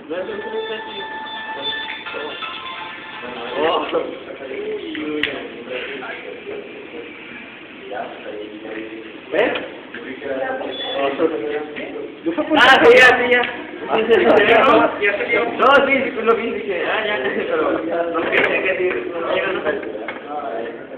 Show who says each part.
Speaker 1: ¿Ves?
Speaker 2: Ah, sí, ya.
Speaker 1: No, sí, lo vi, dije, ya, pero no quería que decir.